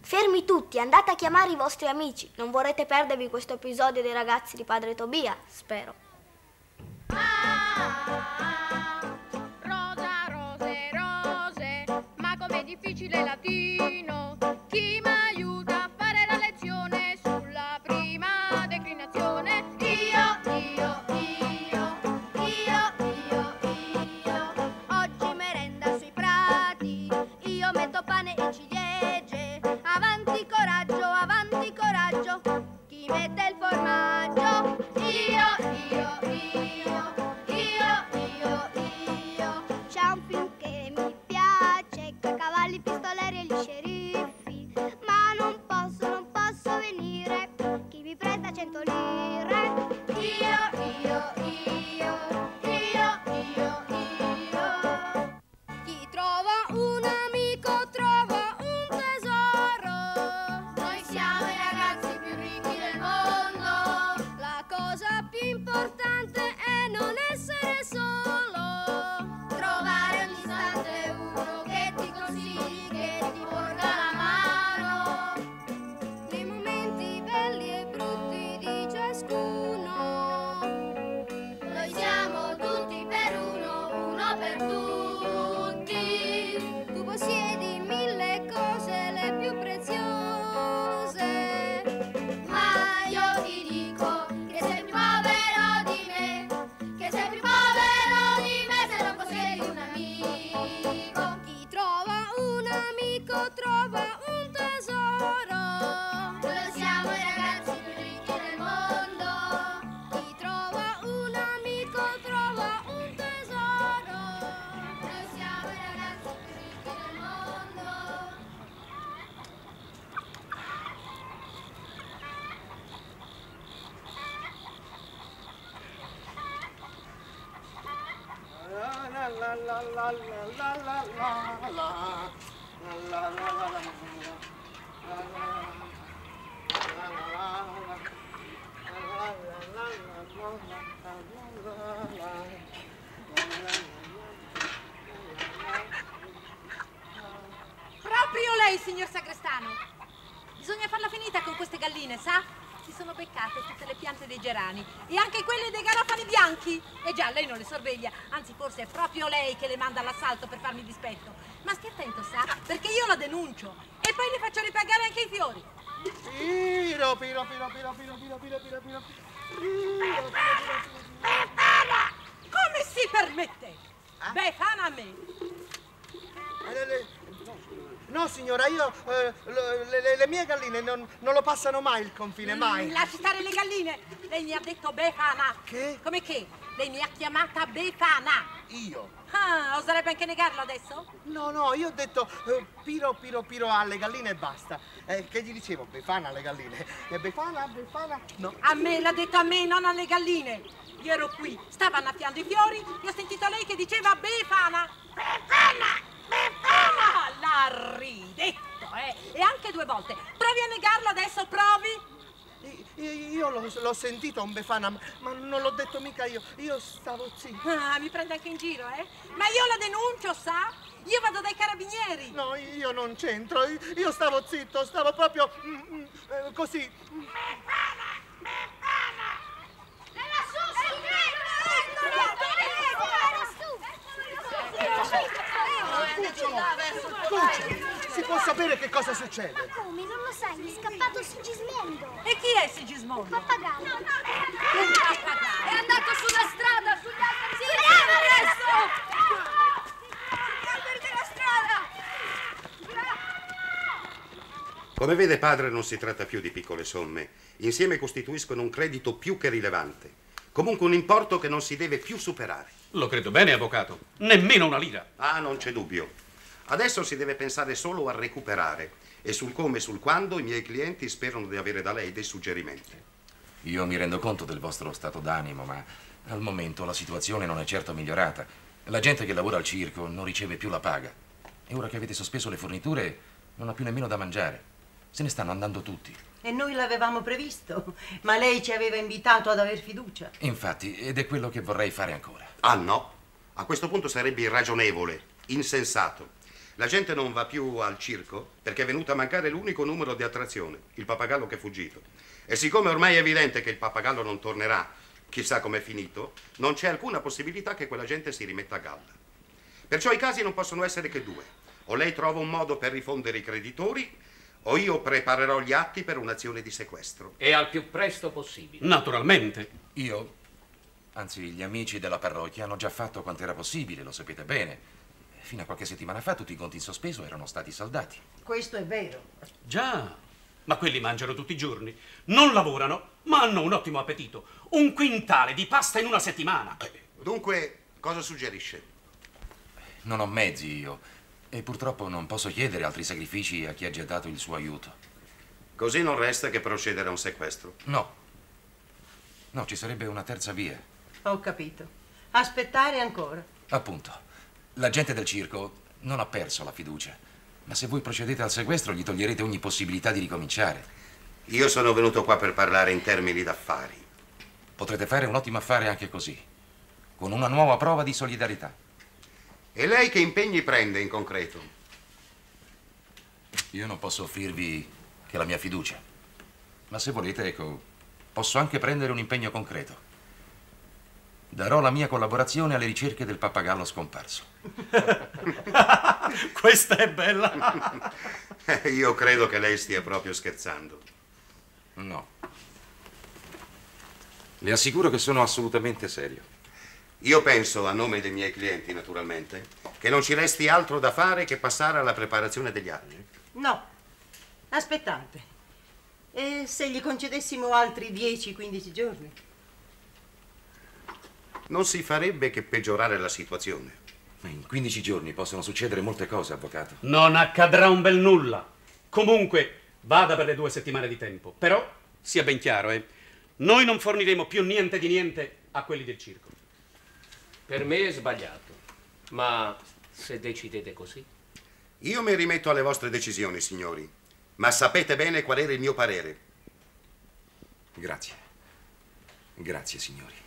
Fermi tutti, andate a chiamare i vostri amici. Non vorrete perdervi questo episodio dei ragazzi di Padre Tobia, spero. Rosa, rose, rose, ma com'è difficile il latino. Chi mi aiuta a fare la lezione sulla prima declinazione? Oggi merenda sui prati, io metto pane e ciliegie. Avanti coraggio, chi mette il formaggio? C'è un film che mi piace, coi cavalli, pistoleri e gli sceriffi, ma non posso venire, chi mi presta 100 lire? Chi trova un amico trova un tesoro. Noi siamo i ragazzi più ricchi del mondo. La cosa più importante è non essere solo. Trovare ogni istante uno che ti consigli, che ti porga la mano. Nei momenti belli e brutti di ciascuno. Noi siamo tutti per uno per tutti. Tu possiedi 1000 cose, le più preziose, ma io ti dico che sei più povero di me, che sei più povero di me se non possiedi un amico. Chi trova un amico trova un tesoro. Noi siamo i ragazzi più ricchi del mondo. Chi trova un amico trova un tesoro. Noi siamo i ragazzi più ricchi del mondo. Proprio lei, signor Sagrestano. Bisogna farla finita con queste galline, sa? Si sono beccate tutte le piante dei gerani e anche quelle dei garofani bianchi. E già, lei non le sorveglia, anzi forse è proprio lei che le manda all'assalto per farmi dispetto. Ma stia attento, sa? Perché io la denuncio e poi le faccio ripagare anche i fiori. Befana! Come si permette? Befana a me! No, signora, io le mie galline non lo passano mai il confine, mai. Lasci stare le galline. Lei mi ha detto Befana. Che? Come che? Lei mi ha chiamata Befana. Io? Ah, oserebbe anche negarlo adesso? No, io ho detto piro alle galline e basta. Che gli dicevo? Befana alle galline. Befana? No. A me, l'ha detto a me, non alle galline. Io ero qui, stava annaffiando i fiori e ho sentito lei che diceva Befana. Befana! L'ha ridetto, E anche 2 volte. Provi a negarlo adesso, provi. Io l'ho sentito un Befana, ma non l'ho detto mica io. Io stavo zitto. Ah, mi prende anche in giro, Ma io la denuncio, sa? Io vado dai carabinieri. No, io non c'entro. Io stavo zitto, stavo proprio così. Befana! E lassù, Dulce, si può sapere che cosa succede? Ma come? Non lo sai, è scappato Sigismondo. E chi è Sigismondo? Pappagallo. È andato sulla strada, sugli alberi. Sì, adesso! Sugli alberi della strada! Come vede, padre, non si tratta più di piccole somme. Insieme costituiscono un credito più che rilevante. Comunque un importo che non si deve più superare. Lo credo bene, avvocato. Nemmeno una lira. Ah, non c'è dubbio. Adesso si deve pensare solo a recuperare e sul come e sul quando i miei clienti sperano di avere da lei dei suggerimenti. Io mi rendo conto del vostro stato d'animo, ma al momento la situazione non è certo migliorata. La gente che lavora al circo non riceve più la paga. E ora che avete sospeso le forniture, non ha più nemmeno da mangiare. Se ne stanno andando tutti. E noi l'avevamo previsto, ma lei ci aveva invitato ad aver fiducia. Infatti, ed è quello che vorrei fare ancora. Ah no, a questo punto sarebbe irragionevole, insensato. La gente non va più al circo perché è venuto a mancare l'unico numero di attrazione, il pappagallo che è fuggito. E siccome ormai è evidente che il pappagallo non tornerà, chissà com'è finito, non c'è alcuna possibilità che quella gente si rimetta a galla. Perciò i casi non possono essere che due. O lei trova un modo per rifondere i creditori, o io preparerò gli atti per un'azione di sequestro. E al più presto possibile. Naturalmente. Anzi, gli amici della parrocchia hanno già fatto quanto era possibile, lo sapete bene. Fino a qualche settimana fa tutti i conti in sospeso erano stati saldati. Questo è vero. Già, ma quelli mangiano tutti i giorni. Non lavorano, ma hanno un ottimo appetito. 1 quintale di pasta in una settimana. Dunque, cosa suggerisce? Non ho mezzi io e purtroppo non posso chiedere altri sacrifici a chi ha già dato il suo aiuto. Così non resta che procedere a un sequestro. No, ci sarebbe una terza via. Ho capito. Aspettare ancora. Appunto. La gente del circo non ha perso la fiducia, ma se voi procedete al sequestro gli toglierete ogni possibilità di ricominciare. Io sono venuto qua per parlare in termini d'affari. Potrete fare un ottimo affare anche così, con una nuova prova di solidarietà. E lei che impegni prende in concreto? Io non posso offrirvi che la mia fiducia, ma se volete, ecco, posso anche prendere un impegno concreto. Darò la mia collaborazione alle ricerche del pappagallo scomparso. Questa è bella. Io credo che lei stia proprio scherzando. No. Le assicuro che sono assolutamente serio. Io penso, a nome dei miei clienti naturalmente, che non ci resti altro da fare che passare alla preparazione degli atti. No. Aspettate. E se gli concedessimo altri 10-15 giorni? Non si farebbe che peggiorare la situazione. Ma in 15 giorni possono succedere molte cose, avvocato. Non accadrà un bel nulla. Comunque, vada per le 2 settimane di tempo. Però, sia ben chiaro, noi non forniremo più niente di niente a quelli del circo. Per me è sbagliato, ma se decidete così. Io mi rimetto alle vostre decisioni, signori, ma sapete bene qual era il mio parere. Grazie. Grazie, signori.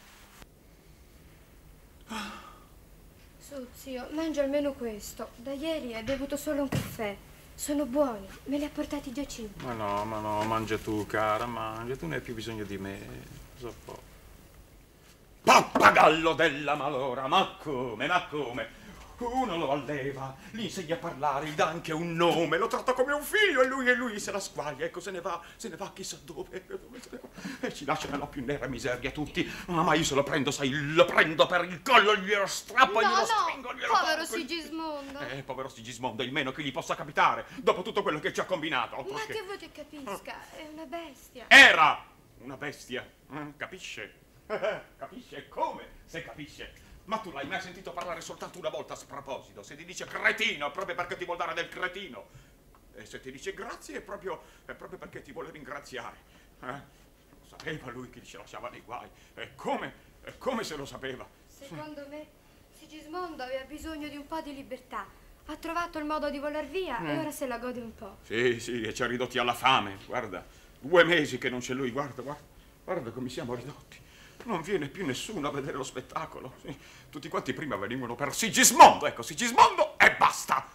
Su, zio, mangia almeno questo. Da ieri hai bevuto solo un caffè. Sono buoni, me li ha portati Giacinto. Ma no, mangia tu, cara, mangia. Tu ne hai più bisogno di me. Cosa può? Pappagallo della malora, ma come? Uno lo alleva, gli insegna a parlare, gli dà anche un nome, lo tratta come un figlio e lui se la squaglia, ecco, se ne va chissà dove se ne va, e ci lascia nella più nera miseria tutti. Ma io se lo prendo, sai, lo prendo per il collo, glielo strappo, glielo stringo, glielo povero tocco. Sigismondo. Povero Sigismondo, il meno che gli possa capitare, dopo tutto quello che ci ha combinato. Ma che vuoi che capisca? È una bestia. Era una bestia, capisce? Capisce? Come se capisce? Ma tu l'hai mai sentito parlare soltanto una volta a sproposito? Se ti dice cretino, è proprio perché ti vuol dare del cretino. E se ti dice grazie, è proprio perché ti vuole ringraziare. Lo sapeva lui che ci lasciava nei guai. E come se lo sapeva? Secondo me, Sigismondo aveva bisogno di un po' di libertà. Ha trovato il modo di volar via e ora se la gode un po'. Sì, e ci ha ridotti alla fame. Guarda, 2 mesi che non c'è lui, guarda come siamo ridotti. Non viene più nessuno a vedere lo spettacolo. Sì. Tutti quanti prima venivano per Sigismondo, ecco, Sigismondo e basta.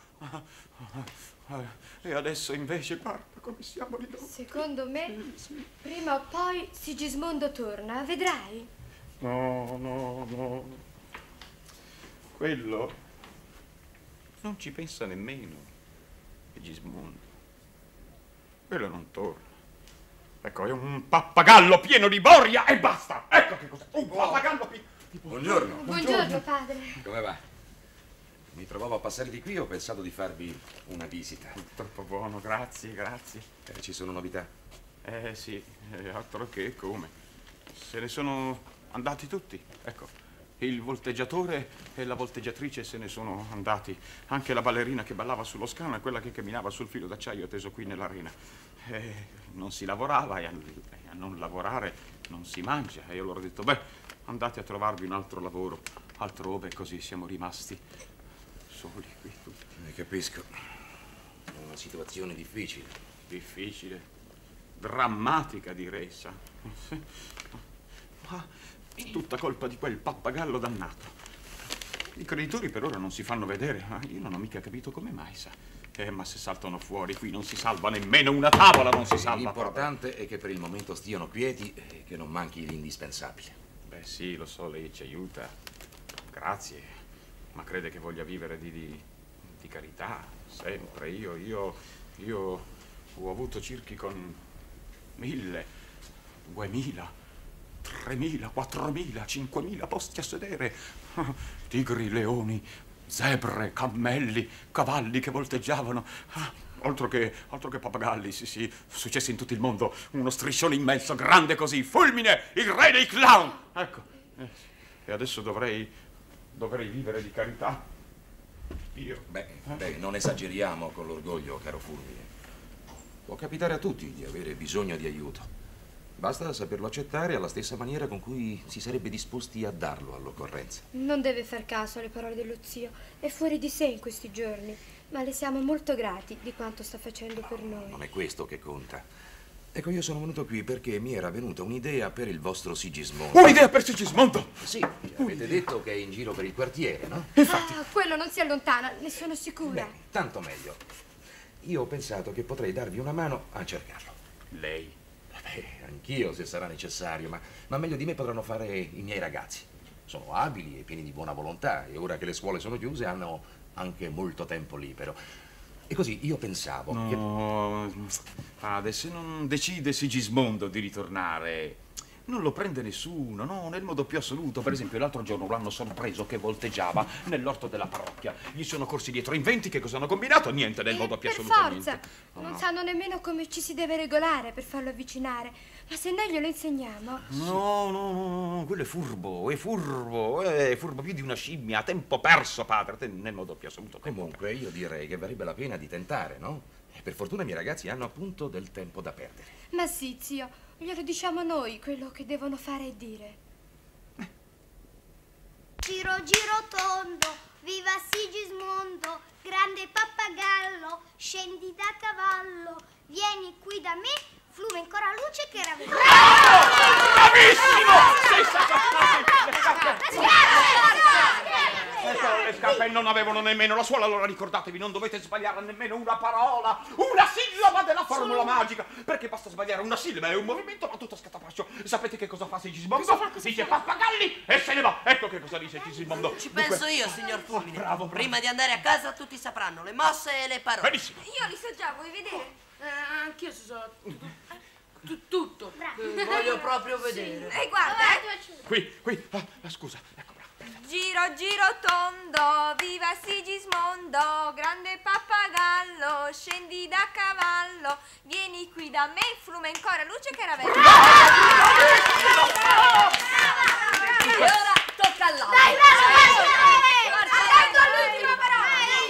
E adesso invece guarda come siamo ridotti. Secondo me, prima o poi Sigismondo torna, vedrai? No. Quello non ci pensa nemmeno, Sigismondo. Quello non torna. Ecco, è un pappagallo pieno di boria e basta! Ecco che cos'è! Un pappagallo pieno di boria. Buongiorno. Buongiorno, padre. Come va? Mi trovavo a passare di qui, ho pensato di farvi una visita. Troppo buono, grazie. Ci sono novità? Sì, altro che come. Se ne sono andati tutti, ecco. Il volteggiatore e la volteggiatrice se ne sono andati. Anche la ballerina che ballava sullo scano e quella che camminava sul filo d'acciaio teso qui nell'arena. Non si lavorava e a non lavorare non si mangia. E io loro ho detto, andate a trovarvi un altro lavoro altrove, così siamo rimasti soli qui tutti. Ne capisco. È una situazione difficile. Difficile, drammatica direi, sa. Ma è tutta colpa di quel pappagallo dannato. I creditori per ora non si fanno vedere, ma io non ho mica capito come mai, sa. Ma se saltano fuori qui non si salva nemmeno una tavola, non si salva. L'importante è che per il momento stiano quieti e che non manchi l'indispensabile. Beh sì, lo so, lei ci aiuta. Grazie. Ma crede che voglia vivere di carità? Sempre. Io ho avuto circhi con 1000, 2000, 3000, 4000, 5000 posti a sedere. Tigri, leoni, zebre, cammelli, cavalli che volteggiavano. Altro che pappagalli, sì, successi in tutto il mondo. Uno striscione immenso, grande così, fulmine, il re dei clown. Ecco, e adesso dovrei vivere di carità. Io? Beh, non esageriamo con l'orgoglio, caro Fulmine. Può capitare a tutti di avere bisogno di aiuto. Basta saperlo accettare alla stessa maniera con cui si sarebbe disposti a darlo all'occorrenza. Non deve far caso alle parole dello zio. È fuori di sé in questi giorni, ma le siamo molto grati di quanto sta facendo per noi. Non è questo che conta. Ecco, io sono venuto qui perché mi era venuta un'idea per il vostro Sigismondo. Un'idea per Sigismondo? Sì, avete detto che è in giro per il quartiere, no? Infatti. Quello non si allontana, ne sono sicura. Bene, tanto meglio. Io ho pensato che potrei darvi una mano a cercarlo. Lei? Anch'io, se sarà necessario, ma meglio di me potranno fare i miei ragazzi. Sono abili e pieni di buona volontà e ora che le scuole sono chiuse hanno anche molto tempo libero. E così io pensavo che... No, padre, se non decide Sigismondo di ritornare, non lo prende nessuno, no, nel modo più assoluto. Per esempio, l'altro giorno lo hanno sorpreso che volteggiava nell'orto della parrocchia. Gli sono corsi dietro inventi, che cosa hanno combinato? Niente, nel modo più assoluto. Per forza! Non sanno nemmeno come ci si deve regolare per farlo avvicinare. Ma se noi glielo insegniamo... No, quello è furbo più di una scimmia, a tempo perso, padre, nel modo più assoluto. Comunque, io direi che varrebbe la pena di tentare, no? E per fortuna i miei ragazzi hanno appunto del tempo da perdere. Ma sì, zio, glielo diciamo noi quello che devono fare e dire. Giro giro tondo, viva Sigismondo, grande pappagallo, scendi da cavallo, vieni qui da me, flume ancora luce che era venuto. Le scarpe non avevano nemmeno la suola, allora ricordatevi, non dovete sbagliare nemmeno una parola, una sillaba della formula magica, perché basta sbagliare una sillaba e un movimento va tutto a scatafascio. Sapete che cosa fa Sigismondo? Dice pappagalli e se ne va. Ecco che cosa dice Sigismondo. Ci penso io, signor Fulmine. Bravo. Prima di andare a casa tutti sapranno le mosse e le parole. Benissimo. Io li so già, vuoi vedere? Anch'io so tutto. Voglio proprio vedere. E guarda, Qui, scusa, ecco. Giro giro tondo, viva Sigismondo, grande pappagallo, scendi da cavallo, vieni qui da me, flume ancora luce che era vero. E ora tocca all'altro. Dai, l'ultima parola.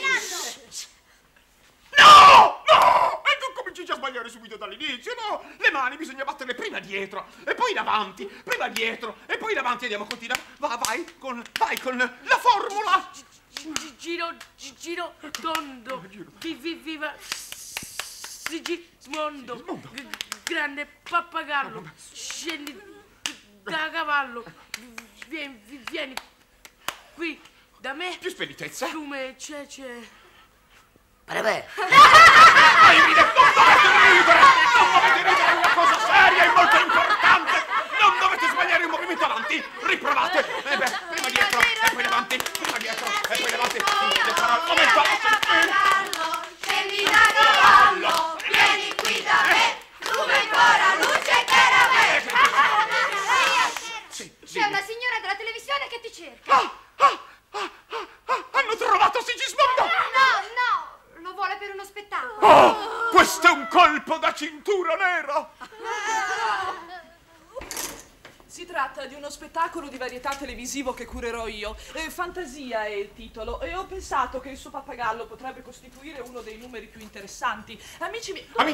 No! E tu cominci già a sbagliare subito dall'inizio, no? Le mani bisogna batterle prima dietro, e poi davanti, prima dietro, e poi davanti. Andiamo, continua. Vai con la formula. Giro tondo, viva Sigismondo, grande pappagallo, scendi da cavallo, vieni qui da me. Più speditezza. Come c'è. Preve. Non dovete ridere, è una cosa seria e molto importante. Non dovete sbagliare un movimento avanti. Riprovate. Prima dietro e poi davanti. Prima dietro e poi davanti. Le parole. Momento. Scendi da cavallo, vieni qui da me, flume ancora luce che era vero. C'è una signora della televisione che ti cerca. Hanno trovato Sigismondo. No, lo vuole per uno spettacolo. Oh, questo è un colpo da cintura nera. Si tratta di uno spettacolo di varietà televisivo che curerò io. Fantasia è il titolo e ho pensato che il suo pappagallo potrebbe costituire uno dei numeri più interessanti. Amici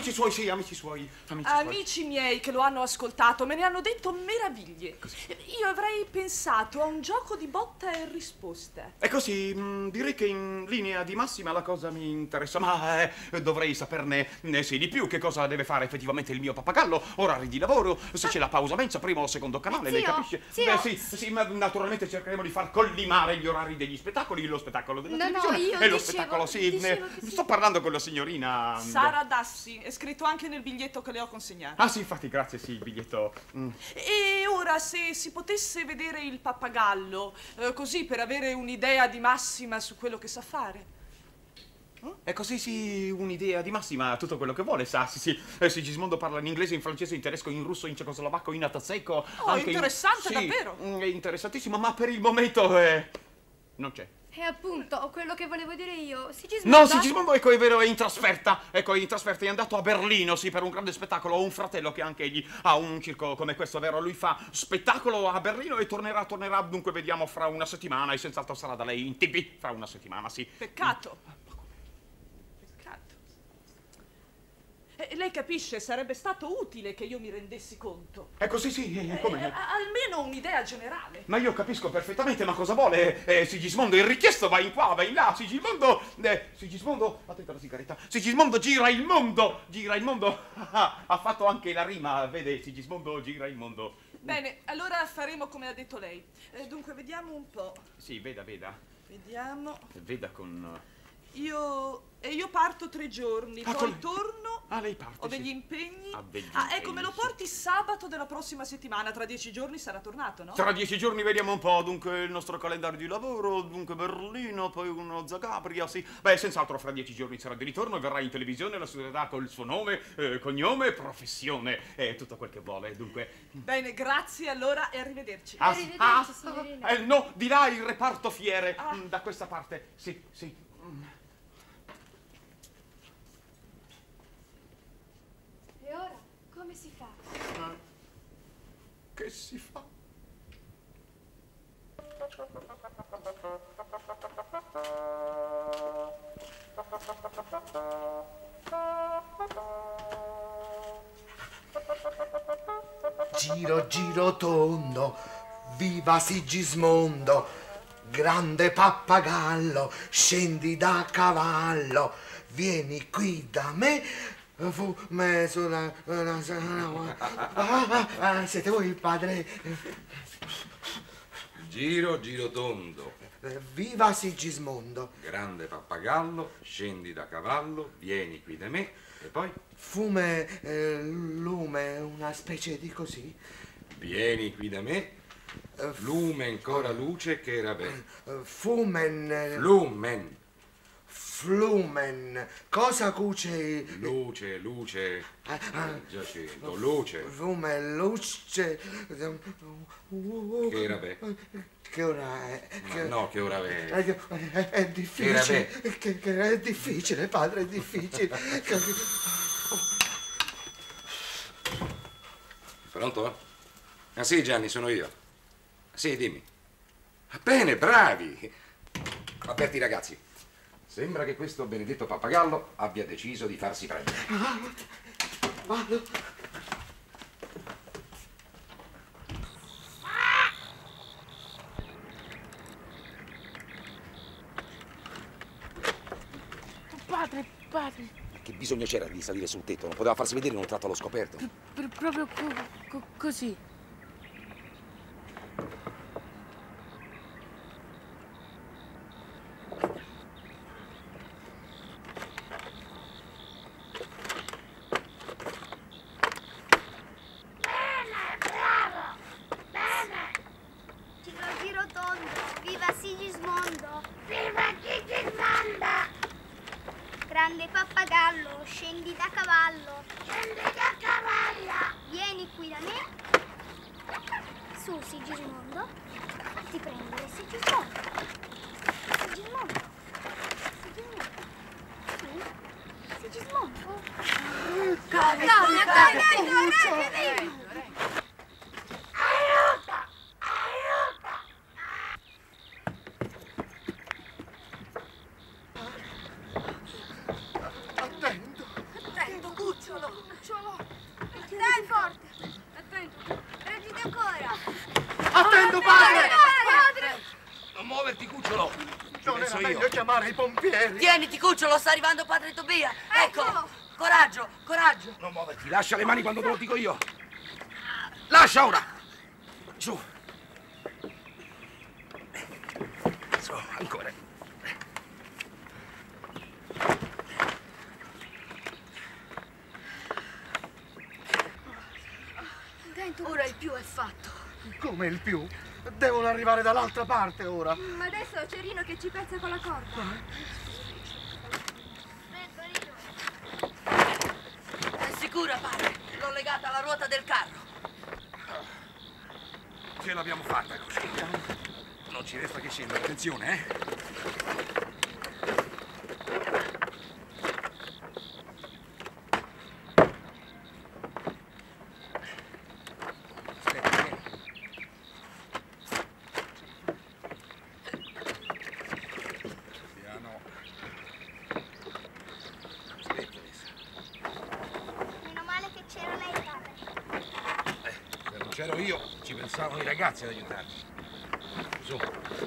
miei che lo hanno ascoltato me ne hanno detto meraviglie. Io avrei pensato a un gioco di botta e risposta. E così, direi che in linea di massima la cosa mi interessa, ma dovrei saperne di più. Che cosa deve fare effettivamente il mio pappagallo? Orari di lavoro, se c'è la pausa mensa, primo o secondo canale, Zio, lei capisce? zio. Sì, ma naturalmente cercheremo di far collimare gli orari degli spettacoli, lo spettacolo della televisione io e lo dicevo spettacolo, che sì. sto parlando con la signorina... Sara Dassi, è scritto anche nel biglietto che le ho consegnato. Ah sì, infatti, grazie, sì, il biglietto... E ora, se si potesse vedere il pappagallo, così per avere un'idea di massima su quello che sa fare. E così sì, un'idea di massima, tutto quello che vuole, sa, sì. Sigismondo parla in inglese, in francese, in tedesco, in russo, in cecoslovacco, in atazzeco. Oh, interessante, sì, davvero. È interessantissimo, ma per il momento non c'è. E appunto, quello che volevo dire io, Sigismondo... No, Sigismondo, ecco, è vero, è in trasferta. Ecco, è in trasferta, è andato a Berlino, sì, per un grande spettacolo. Ho un fratello che anche egli ha un circo come questo, vero? Lui fa spettacolo a Berlino e tornerà, dunque vediamo fra una settimana e senz'altro sarà da lei in TV fra una settimana, sì. Peccato. Lei capisce, sarebbe stato utile che io mi rendessi conto. Ecco, sì, come? Almeno un'idea generale. Ma io capisco perfettamente, ma cosa vuole Sigismondo? Il richiesto va in qua, va in là. Sigismondo, attenta alla sigaretta. Sigismondo gira il mondo. Ha fatto anche la rima, vede, Sigismondo gira il mondo. Bene, allora faremo come ha detto lei. Dunque, vediamo un po'. Sì, veda. Vediamo. Veda con... Io parto 3 giorni, poi torno. Lei parte. Ho degli sì. impegni. Ecco, me lo porti sabato della prossima settimana. Tra 10 giorni sarà tornato, no? Tra 10 giorni vediamo un po', dunque il nostro calendario di lavoro, dunque Berlino, poi uno Zagabria, sì. Beh, senz'altro fra 10 giorni sarà di ritorno, verrà in televisione, la studerà col suo nome, cognome, professione e tutto quel che vuole, dunque. Bene, grazie allora e arrivederci. Arrivederci, signorina. No, di là il reparto fiere, da questa parte, sì. E ora, come si fa? Che si fa? Giro tondo, viva Sigismondo, grande pappagallo, scendi da cavallo, vieni qui da me, siete voi il padre? Giro tondo, viva Sigismondo, grande pappagallo, scendi da cavallo, vieni qui da me e poi? Fume, lume, una specie di così. Vieni qui da me, lume ancora luce che era bene. Flumen, cosa cuce? Luce, giacendo, luce. Lume, luce. Che era bene. Che ora è? Che ora è? È difficile. Che è difficile, padre, è difficile. Pronto? Ah sì, Gianni, sono io. Sì, dimmi. Bene, bravi. Aperti, ragazzi. Sembra che questo benedetto pappagallo abbia deciso di farsi prendere. Vado. Padre. Che bisogno c'era di salire sul tetto? Non poteva farsi vedere in un tratto allo scoperto. Proprio così. Giro tondo, viva Sigismondo! Viva Sigismondo! Grande pappagallo, scendi da cavallo. Vieni qui da me. Su, Sigismondo. Fatti prendere, Sigismondo. Sì, Sigismondo. Dai! Attento, cucciolo. Dai, forte. Attento. Reggiti ancora. Attento, padre! Non muoverti, cucciolo! Non era meglio chiamare i pompieri. Tieniti, cucciolo, sta arrivando padre Tobia. Ecco, coraggio. Non muoverti, lascia le mani quando te lo dico io. Lascia ora! Su. Su, ancora. Ora il più è fatto. Come il più? Devono arrivare dall'altra parte ora. Ma adesso c'è Rino che ci pezza con la corda. È sicura, padre? L'ho legata alla ruota del carro. Ce l'abbiamo fatta così. Non ci resta che scendere. Attenzione, eh? C'ero io, ci pensavano i ragazzi ad aiutarmi. Su,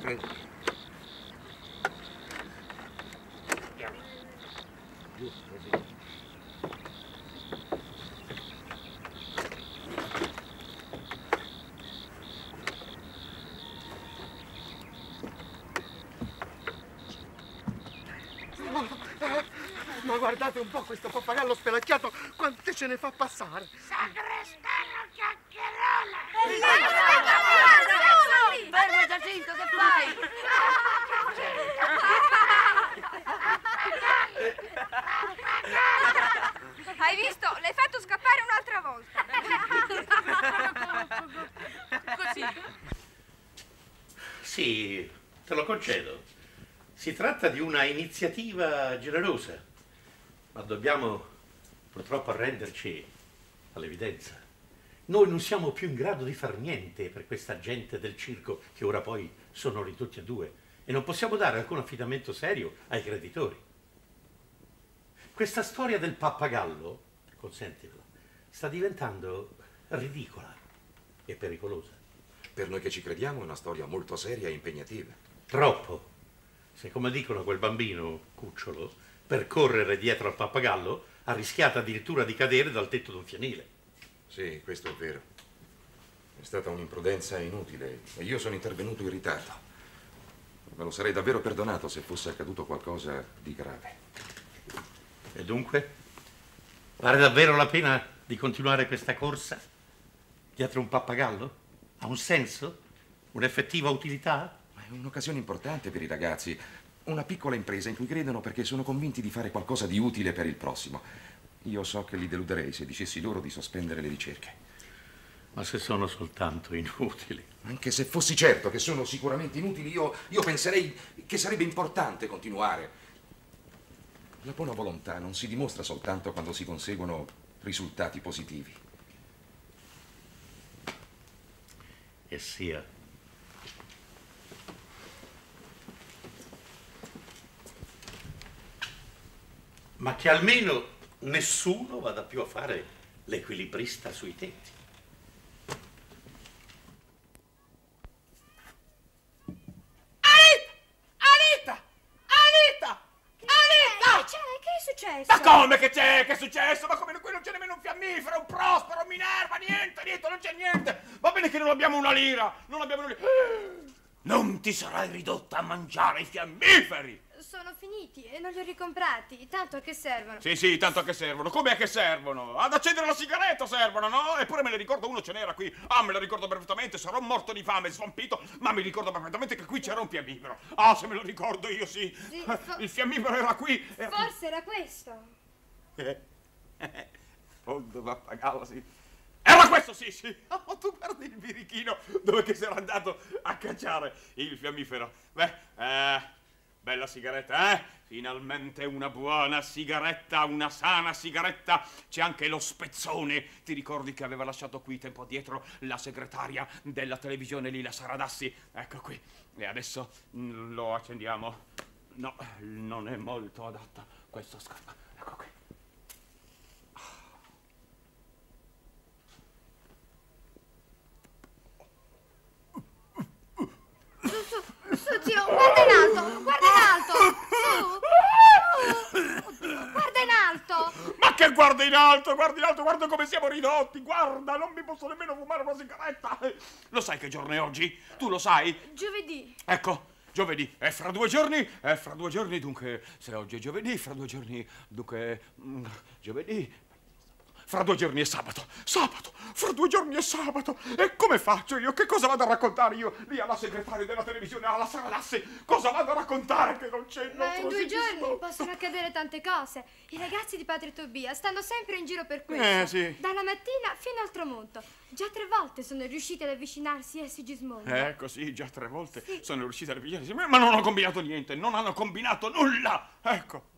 giù, così. Ma guardate un po' questo pappagallo spelacchiato, quante ce ne fa passare. Sagrestano chiacchierone! Fermo, Giacinto, che fai? Hai visto? L'hai fatto scappare un'altra volta. Così. Sì, te lo concedo. Si tratta di una iniziativa generosa, ma dobbiamo purtroppo arrenderci all'evidenza. Noi non siamo più in grado di far niente per questa gente del circo che ora poi sono ridotti a due e non possiamo dare alcun affidamento serio ai creditori. Questa storia del pappagallo, consentimelo, sta diventando ridicola e pericolosa. Per noi che ci crediamo è una storia molto seria e impegnativa. Troppo. Se, come dicono, quel bambino cucciolo, per correre dietro al pappagallo, ha rischiato addirittura di cadere dal tetto d'un fienile. Sì, questo è vero. È stata un'imprudenza inutile e io sono intervenuto in ritardo. Me lo sarei davvero perdonato se fosse accaduto qualcosa di grave. E dunque? Vale davvero la pena di continuare questa corsa dietro un pappagallo? Ha un senso? Un'effettiva utilità? Ma è un'occasione importante per i ragazzi. Una piccola impresa in cui credono perché sono convinti di fare qualcosa di utile per il prossimo. Io so che li deluderei se dicessi loro di sospendere le ricerche. Ma se sono soltanto inutili? Anche se fossi certo che sono sicuramente inutili, io penserei che sarebbe importante continuare. La buona volontà non si dimostra soltanto quando si conseguono risultati positivi. E sia. Ma che almeno nessuno vada più a fare l'equilibrista sui tetti. Che è successo? Ma come che c'è? Che è successo? Ma come qui non c'è nemmeno un fiammifero, un Prospero, un Minerva, niente, non c'è niente. Va bene che non abbiamo una lira, non abbiamo una lira. Non ti sarai ridotta a mangiare i fiammiferi. Sono finiti e non li ho ricomprati, tanto a che servono? Sì, tanto a che servono. Com'è che servono? Ad accendere la sigaretta servono, no? Eppure me ne ricordo, uno ce n'era qui. Ah, me lo ricordo perfettamente, sarò morto di fame, svampito, ma mi ricordo perfettamente che qui c'era un fiammifero. Ah, se me lo ricordo io, sì. Il fiammifero era qui. Forse era questo. Fondo pappagallo, sì. Era questo, sì. Oh, tu guardi il birichino dove che si era andato a cacciare il fiammifero. Bella sigaretta, eh? Finalmente una buona sigaretta, una sana sigaretta. C'è anche lo spezzone. Ti ricordi che aveva lasciato qui tempo addietro la segretaria della televisione Lila Saradassi? Ecco qui. E adesso lo accendiamo. No, non è molto adatta questa scarpa. Ecco qui. Su, zio, guarda in alto, guarda in alto. Su. Oddio, guarda in alto. Ma che guarda guarda in alto, guarda come siamo ridotti, guarda, non mi posso nemmeno fumare una sigaretta. Lo sai che giorno è oggi? Tu lo sai? Giovedì. Ecco, giovedì, è fra 2 giorni, dunque, se oggi è giovedì, fra 2 giorni, dunque, giovedì, fra 2 giorni è sabato, fra 2 giorni è sabato, e come faccio io? Che cosa vado a raccontare io lì alla segretaria della televisione, alla Saralassi? Cosa vado a raccontare che non c'è il Ma in nostro 2 giorni Sigismondo? possono accadere tante cose. I ragazzi di Padre Tobia stanno sempre in giro per questo. Sì. Dalla mattina fino al tramonto. Già 3 volte sono riusciti ad avvicinarsi a Sigismondo. Sì, già 3 volte sono riusciti a avvicinarsi, ma non ho combinato niente, non hanno combinato nulla. Ecco,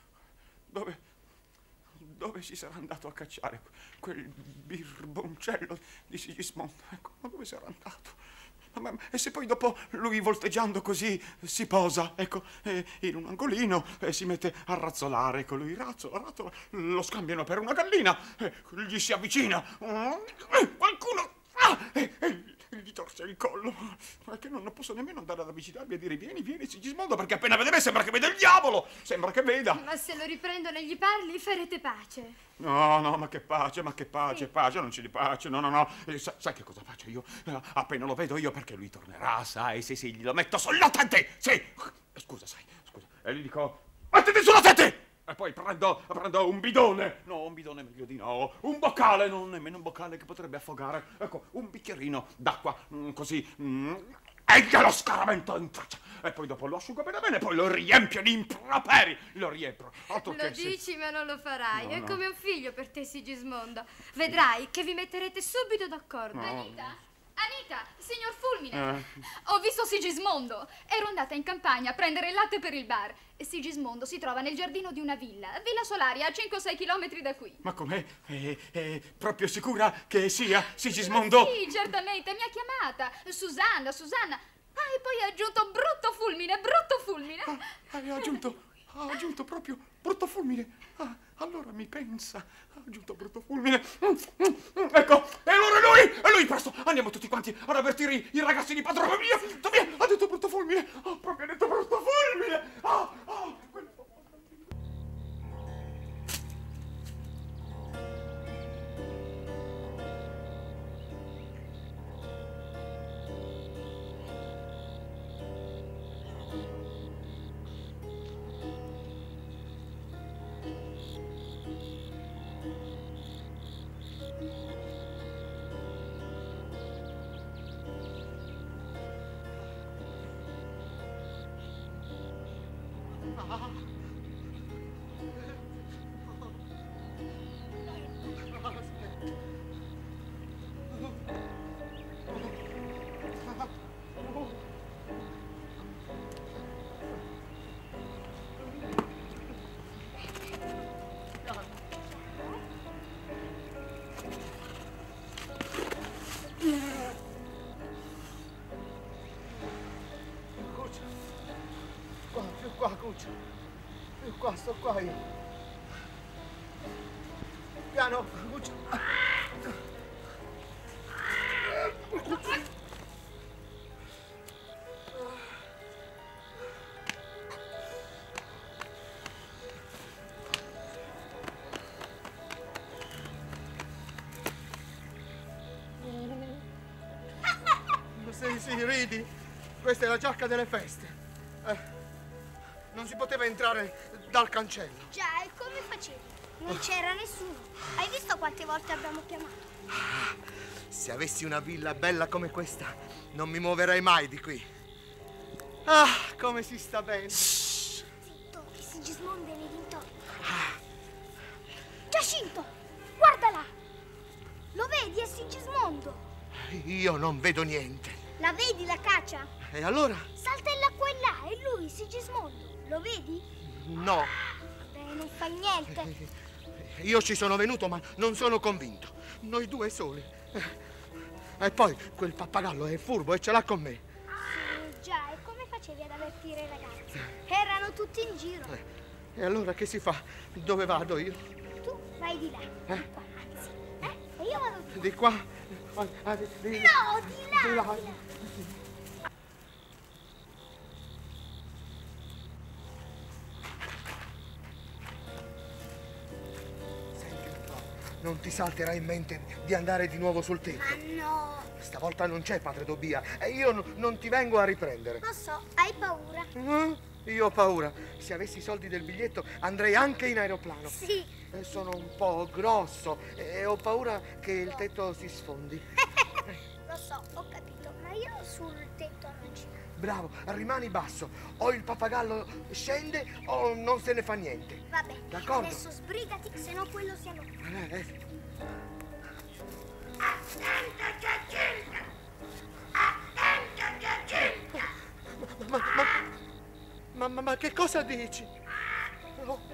dove si sarà andato a cacciare quel birboncello di Sigismondo? Ecco, ma dove sarà andato? E se poi dopo lui volteggiando così si posa, ecco, in un angolino e si mette a razzolare, ecco, lui razzola, lo scambiano per una gallina, gli si avvicina, qualcuno, gli torce il collo, ma che non posso nemmeno andare ad avvicinarmi e dire vieni Sigismondo, perché appena vede me sembra che vede il diavolo, sembra che veda. Ma se lo riprendono e gli parli farete pace. No, ma che pace, pace, non c'è di pace, no. Sai che cosa faccio io? Appena lo vedo io, perché lui tornerà, sai, sì, glielo metto sulla tente, sì. Scusa, e gli dico, mettiti sulla tente! E poi prendo un bidone, no, un bidone meglio di no, un boccale, non nemmeno un boccale che potrebbe affogare, ecco, un bicchierino d'acqua, così, e glielo scaravento in faccia. E poi dopo lo asciugo bene, poi lo riempio di improperi, lo riempio. Altro Lo che dici ma non lo farai, No, è no. come un figlio per te Sigismondo. Vedrai che vi metterete subito d'accordo. No. Anita, signor Fulmine, ho visto Sigismondo. Ero andata in campagna a prendere il latte per il bar. E Sigismondo si trova nel giardino di una Villa Solaria, a 5-6 chilometri da qui. Ma com'è? È proprio sicura che sia Sigismondo? Sì, certamente, mi ha chiamata. Susanna. Ah, e poi ha aggiunto brutto fulmine. Ha aggiunto proprio brutto fulmine. Allora mi pensa, ha aggiunto brutto fulmine. Ecco, e allora è lui, presto, andiamo tutti quanti ad avvertire i ragazzi di Padre Tobia. Ha detto brutto fulmine, ha proprio detto brutto fulmine. Più qua, sto qua io. Piano, Cuccia. Sì, ridi. Questa è la giacca delle feste. Non si poteva entrare dal cancello. Già, e come facevi? Non c'era nessuno. Hai visto quante volte abbiamo chiamato? Se avessi una villa bella come questa, non mi muoverei mai di qui. Come si sta bene. Zitto, che Sigismondo è nei dintorni. Giacinto, guarda là. Lo vedi, è Sigismondo. Io non vedo niente. La vedi la caccia? E allora? Saltella qua e là, è lui, Sigismondo. Lo vedi? No. Beh, non fa niente. Io ci sono venuto, ma non sono convinto. Noi due soli. E poi quel pappagallo è furbo e ce l'ha con me. Sì, già, e come facevi ad avvertire i ragazzi? Erano tutti in giro. E allora che si fa? Dove vado io? Tu vai di là. Di qua, anzi. E io vado di qua. Di qua? No, di là. Di là. non ti salterà in mente di andare di nuovo sul tetto? Ma no! Stavolta non c'è padre Tobia e io non ti vengo a riprendere. Lo so, hai paura? Io ho paura. Se avessi i soldi del biglietto andrei anche in aeroplano. Sì. Sono un po' grosso e ho paura che il tetto si sfondi. Lo so, ho capito, ma io sul tetto non ci vado. Bravo, rimani basso. O il pappagallo scende o non se ne fa niente. Vabbè, d'accordo? Adesso sbrigati, se no quello si allontana. Attento Giacinta! Attento Giacinta! Ma che cosa dici? Oh.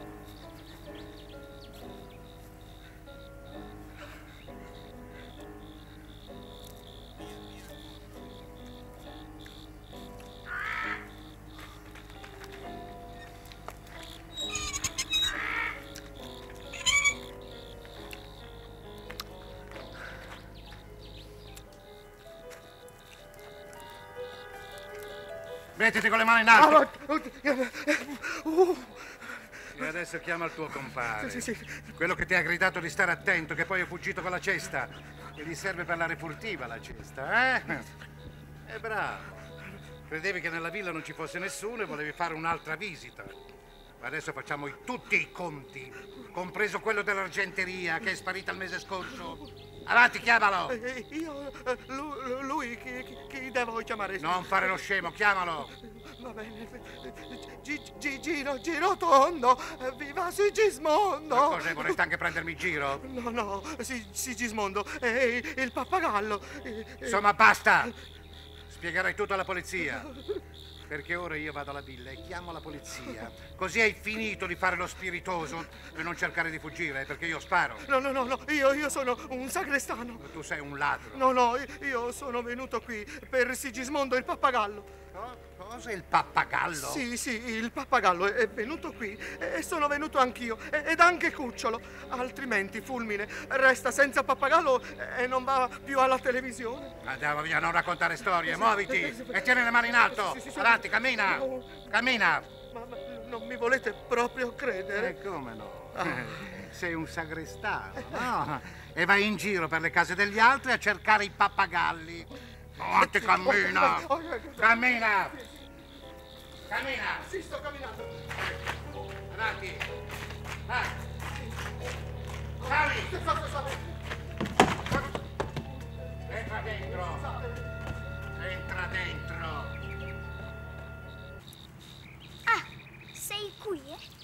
Mettiti con le mani in alto. E adesso chiama il tuo compare. Sì. Quello che ti ha gridato di stare attento, che poi è fuggito con la cesta. E gli serve per la refurtiva la cesta, eh? È bravo. Credevi che nella villa non ci fosse nessuno e volevi fare un'altra visita. Ma adesso facciamo tutti i conti, compreso quello dell'argenteria che è sparita il mese scorso. Avanti, chiamalo! Lui, chi devo chiamare? Non fare lo scemo, chiamalo! Va bene. Giro tondo, viva Sigismondo! Ma cosa, vorresti anche prendermi in giro? No, Sigismondo, è il pappagallo. Insomma, basta! Spiegherai tutto alla polizia. Perché ora io vado alla villa e chiamo la polizia. Così hai finito di fare lo spiritoso e non cercare di fuggire, perché io sparo. No, io sono un sagrestano. Tu sei un ladro. No, io sono venuto qui per Sigismondo il pappagallo. Cosa, il pappagallo? Sì, il pappagallo è venuto qui e sono venuto anch'io ed anche Cucciolo. Altrimenti Fulmine resta senza pappagallo e non va più alla televisione. Andiamo via, non raccontare storie, muoviti e tieni le mani in alto. Sì. Avanti, cammina. Cammina. Ma non mi volete proprio credere? Come no? Sei un sagrestano, no? E vai in giro per le case degli altri a cercare i pappagalli. Avanti, cammina! Cammina! Cammina! Sì, sto camminando. Avanti! Vai! Sali! Entra dentro! Entra dentro! Ah, sei qui,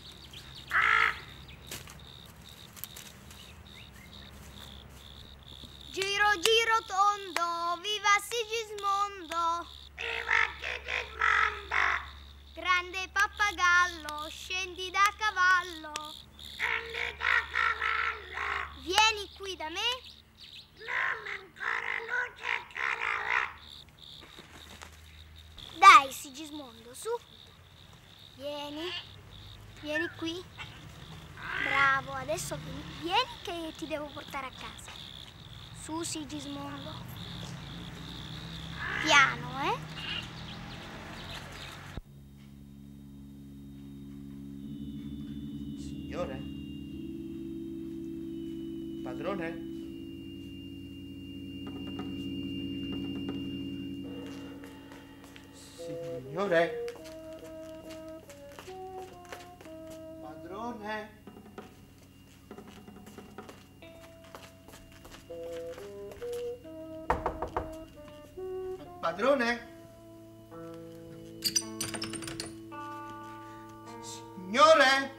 Giro tondo, viva Sigismondo! Viva Sigismondo! Grande pappagallo, scendi da cavallo! Scendi da cavallo! Vieni qui da me! Non ancora luce caravè! Dai Sigismondo, su! Vieni qui! Bravo, adesso vieni che ti devo portare a casa! Su Sigismondo. Piano, Signore? Padrone? Signore? Padrone? Padrone? Signore?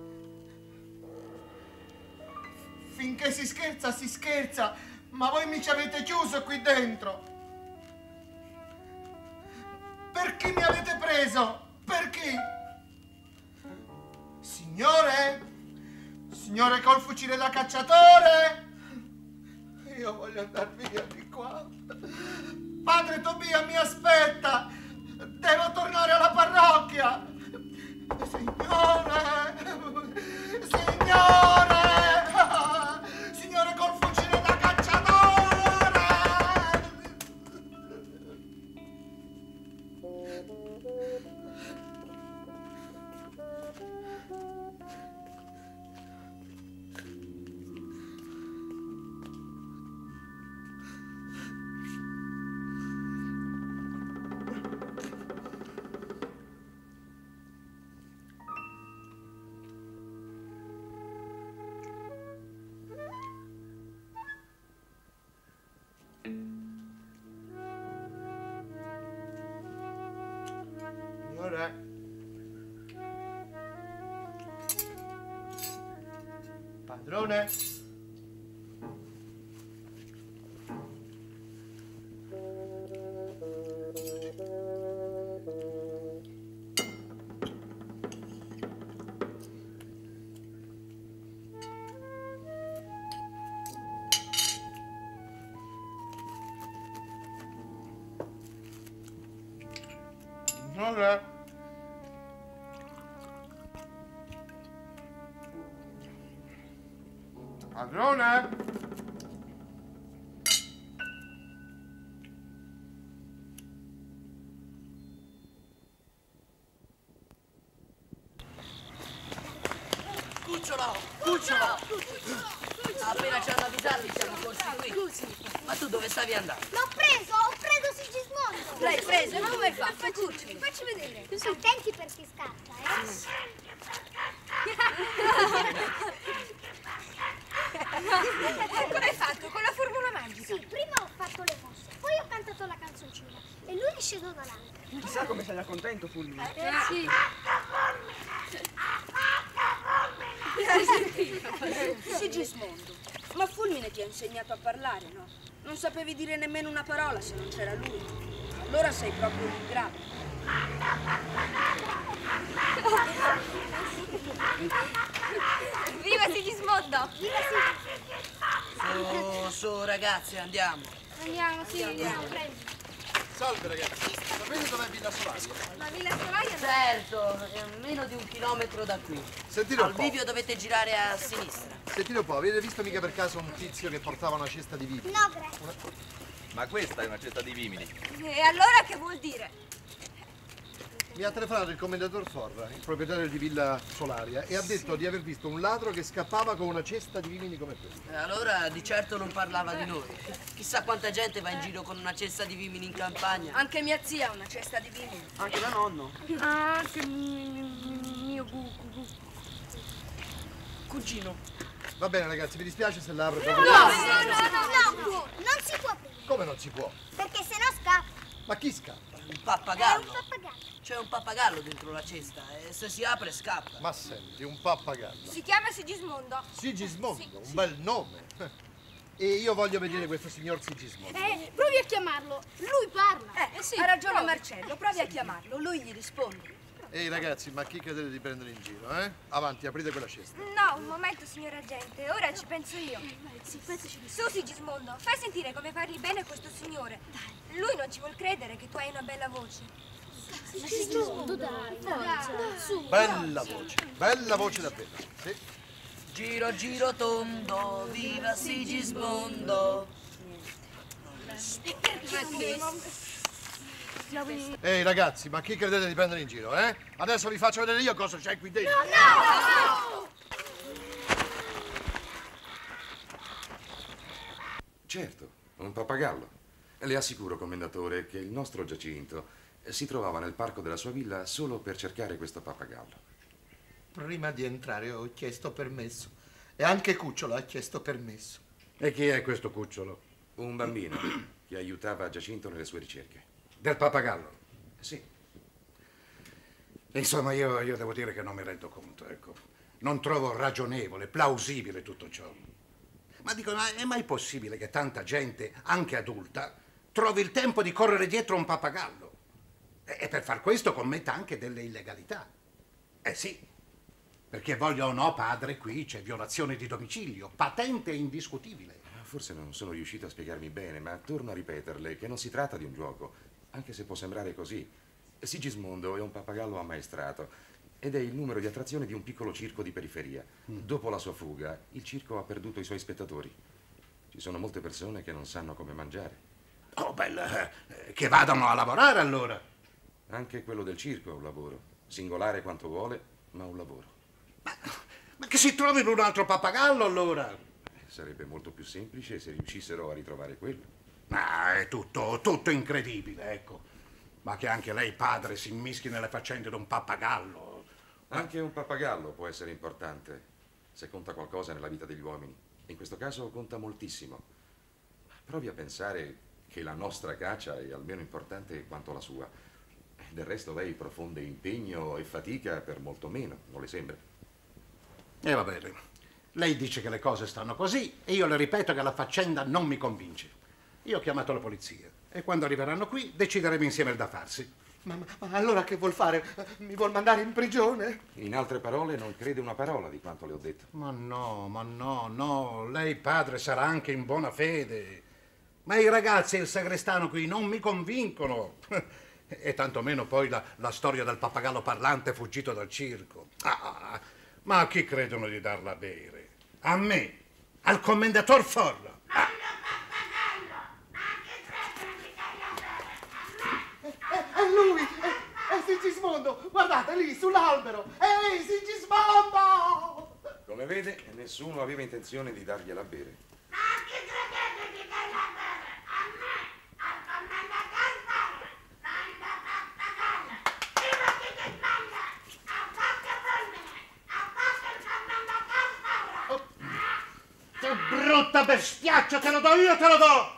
Finché si scherza, ma voi mi ci avete chiuso qui dentro. Per chi mi avete preso? Per chi? Signore? Signore col fucile da cacciatore? Io voglio andare via di qua. Padre Tobia mi aspetta! Devo tornare alla parrocchia! Signore col fucile da cacciatore! Padrone? Padrone? Padrone? Cucciolo! Cucciolo! Appena ci hanno avvisati siamo corsi qui. Ma tu dove stavi andando? L'ho preso, ho preso Sigismondo. L'hai preso? Ma come hai fatto? Cucciolo? Facci vedere. Attenti perché scappa, Come hai fatto? Con la formula magica? Sì, prima ho fatto le mosse, poi ho cantato la canzoncina e lui è sceso dall'alto. Chissà come sarà contento Fulmine. Sì. Sigismondo, ma Fulmine ti ha insegnato a parlare, no? Non sapevi dire nemmeno una parola se non c'era lui. Allora sei proprio un ingrato. Viva Sigismondo! Viva Sigismondo! Su, ragazzi, andiamo. Andiamo, sì, andiamo. Salve ragazzi, sapete dov'è Villa Solaria? La Villa Solaria? Certo, è a meno di 1 chilometro da qui. Sentite un Al po'. bivio dovete girare a sinistra. Sentite un po', avete visto mica per caso un tizio che portava una cesta di vino? No, grazie. Ma questa è una cesta di vimini. E allora che vuol dire? Mi ha telefonato il commendator Forra, il proprietario di Villa Solaria, e ha detto di aver visto un ladro che scappava con una cesta di vimini come questa. E allora di certo non parlava di noi. Chissà quanta gente va in giro con una cesta di vimini in campagna. Anche mia zia ha una cesta di vimini. Anche da nonno. Anche mio cugino. Va bene ragazzi, mi dispiace se l'apro. No, non si può aprire, Come non si può? perché sennò scappa. Ma chi scappa? Un pappagallo. È un pappagallo. C'è un pappagallo dentro la cesta e se si apre scappa. Ma senti, un pappagallo. Si chiama Sigismondo. Sigismondo, un bel nome. E io voglio vedere questo signor Sigismondo. Provi a chiamarlo. Lui parla. Sì, ha ragione provi. Marcello, provi a chiamarlo. Lui gli risponde. Ehi ragazzi, ma chi credete di prendere in giro, eh? Avanti, aprite quella cesta. No, un momento, signor agente, ora ci penso io. Su, Sigismondo, fai sentire come parli bene questo signore. Lui non ci vuol credere che tu hai una bella voce. Sigismondo, dai, su. Bella voce davvero. Sì. Giro, giro tondo, viva Sigismondo. Ehi ragazzi, ma chi credete di prendere in giro, eh? Adesso vi faccio vedere io cosa c'è qui dentro. Certo, un pappagallo. Le assicuro, commendatore, che il nostro Giacinto si trovava nel parco della sua villa solo per cercare questo pappagallo. Prima di entrare ho chiesto permesso e anche Cucciolo ha chiesto permesso. E chi è questo Cucciolo? Un bambino che aiutava Giacinto nelle sue ricerche. Del pappagallo? Sì. Insomma, io devo dire che non mi rendo conto, ecco. Non trovo ragionevole, plausibile tutto ciò. Ma dico, ma è mai possibile che tanta gente, anche adulta, trovi il tempo di correre dietro un pappagallo? E per far questo commetta anche delle illegalità. Sì, perché voglio o no, padre, qui c'è violazione di domicilio, patente e indiscutibile. Forse non sono riuscito a spiegarmi bene, ma torno a ripeterle che non si tratta di un gioco, anche se può sembrare così. Sigismondo è un pappagallo ammaestrato ed è il numero di attrazione di un piccolo circo di periferia. Dopo la sua fuga, il circo ha perduto i suoi spettatori. Ci sono molte persone che non sanno come mangiare. Oh, bella, che vadano a lavorare allora. Anche quello del circo è un lavoro, singolare quanto vuole, ma un lavoro. Ma che si trovino un altro pappagallo allora? Sarebbe molto più semplice se riuscissero a ritrovare quello. Ma è tutto incredibile, ecco. Ma che anche lei, padre, si immischi nelle faccende di un pappagallo. Anche un pappagallo può essere importante se conta qualcosa nella vita degli uomini. In questo caso conta moltissimo. Provi a pensare che la nostra caccia è almeno importante quanto la sua. Del resto lei profonde impegno e fatica per molto meno, non le sembra? Va bene. Lei dice che le cose stanno così e io le ripeto che la faccenda non mi convince. Io ho chiamato la polizia e quando arriveranno qui decideremo insieme il da farsi. Ma allora che vuol fare? Mi vuol mandare in prigione? In altre parole, non crede una parola di quanto le ho detto. Ma no. Lei, padre, sarà anche in buona fede. Ma i ragazzi e il sagrestano qui non mi convincono. E tantomeno poi la storia del pappagallo parlante fuggito dal circo. Ma a chi credono di darla a bere? A me? Al commendator Forra? È lui! È Sigismondo! Guardate lì, sull'albero! Ehi, Sigismondo! Come vede, nessuno aveva intenzione di dargliela a bere. Che brutta bestiaccia, te lo do io, te lo do!